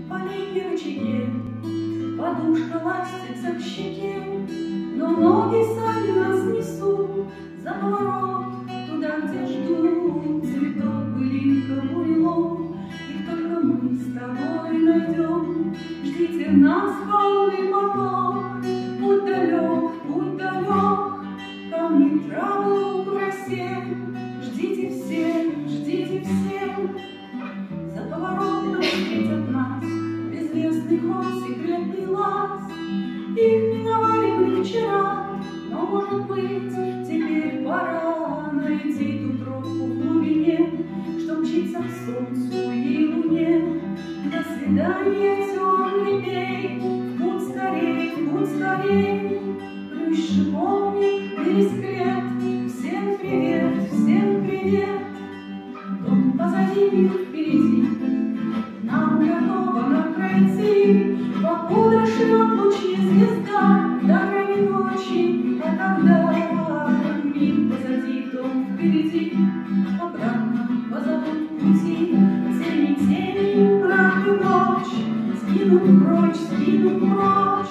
полей ручье, подушка ластится к щеке, но ноги сами нас несут за поворот, туда, где ждут цветов, былинка, бурелом. Их только мы с тобой найдем. Ждите нас, полный поток. Путь далек, камни, травы, луг в росе. Ждите все. За поворотом встретят нас безвестный ход, секретный лаз. Их миновали мы вчера, но, может быть, теперь пора найти ту тропку в глубине, что мчится к солнцу и луне. До свидания, темный пей, в путь скорей, плющ шиповник, пересклет. Всем привет, дом позади, мир впереди, нам готово пройти, покуда шлет лучи звезда до крайней ночи, а тогда мир позади, дом впереди, обратно позовут пути, тени, мрак и ночь, скинут прочь.